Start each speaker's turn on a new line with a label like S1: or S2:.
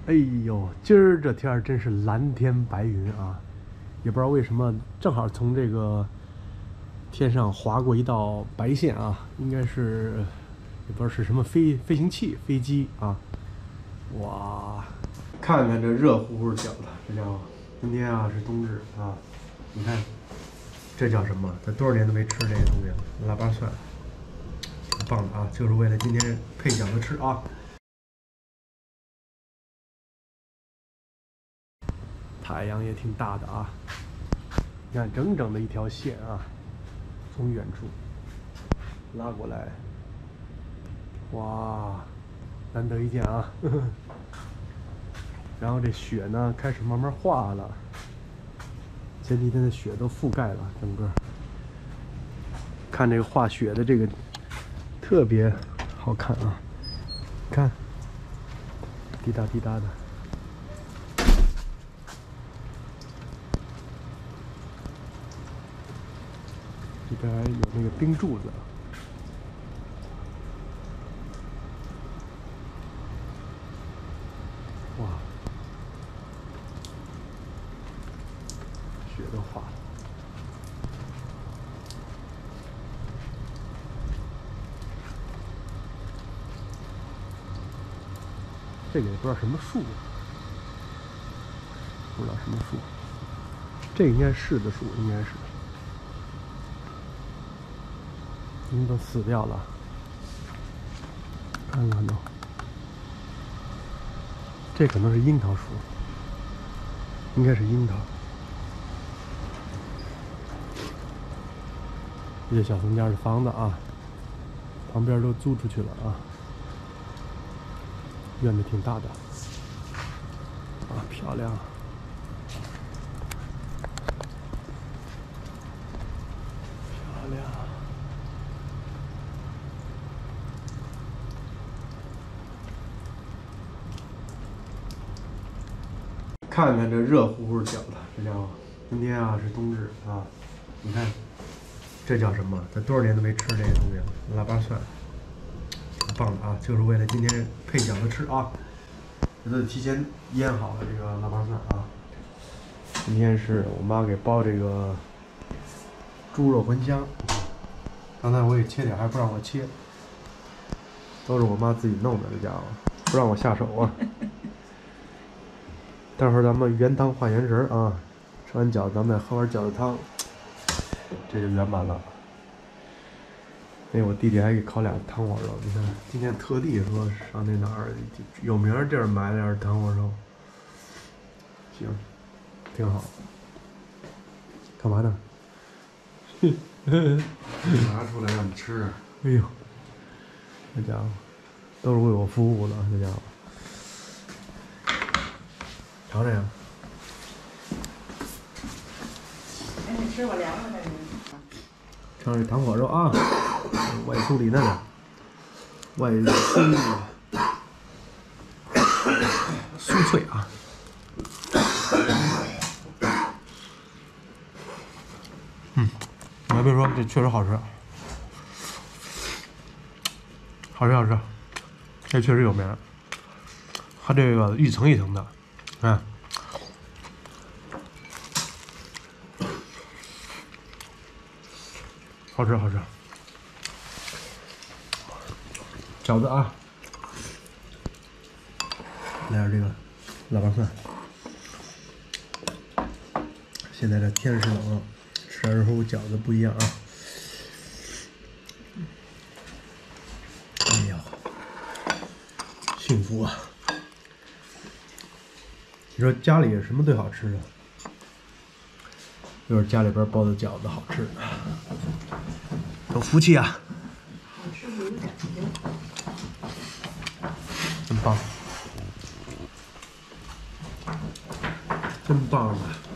S1: 哎呦，今儿这天儿真是蓝天白云啊！也不知道为什么，正好从这个天上划过一道白线啊，应该是也不知道是什么飞行器、飞机啊！哇，看看这热乎乎的饺子，这叫今天啊是冬至啊，你看这叫什么？咱多少年都没吃这个东西了，腊八蒜，挺棒的啊！就是为了今天配饺子吃啊！太阳也挺大的啊，你看整整的一条线啊，从远处拉过来，哇，难得一见啊！呵呵。然后这雪呢开始慢慢化了，前几天的雪都覆盖了整个。看这个化雪的这个特别好看啊，看，滴答滴答的。这边还有那个冰柱子，哇，雪都化了。这个也不知道什么树，不知道什么树，这个应该是的树，应该是。都死掉了，看看都，这可能是樱桃树，应该是樱桃。这小宋家的房子啊，旁边都租出去了啊，院子挺大的，啊，漂亮。漂亮。看看这热乎乎的饺子，这叫今天啊是冬至啊，你看这叫什么？咱多少年都没吃这个东西了，腊八蒜，挺棒的啊！就是为了今天配饺子吃啊，这都提前腌好了这个腊八蒜啊。今天是我妈给包这个猪肉茴香，刚才我也切点，还不让我切，都是我妈自己弄的，这家伙不让我下手啊。待会儿咱们原汤化原食啊，吃完饺子咱们再喝碗饺子汤，这就圆满了。哎，我弟弟还给烤俩糖火肉，你看今天特地说上那哪儿有名的地儿买了点糖火肉，行，挺好。干嘛呢？
S2: 拿出来让你吃。
S1: 哎呦，这家伙都是为我服务的，这家伙。尝尝呀！
S3: 哎，你吃我凉了的。
S1: 尝这糖火肉啊，外酥里嫩的，外酥酥脆啊。你还别说，这确实好吃，好吃好吃，这确实有名。它这个一层一层的，看。好吃好吃，饺子啊，来点这个腊八蒜。现在这天是冷，吃点肉饺子不一样啊。哎呦，幸福啊！你说家里什么最好吃的？就是家里边包的饺子好吃，有福气啊！
S3: 好吃有点
S1: 真棒，真棒啊！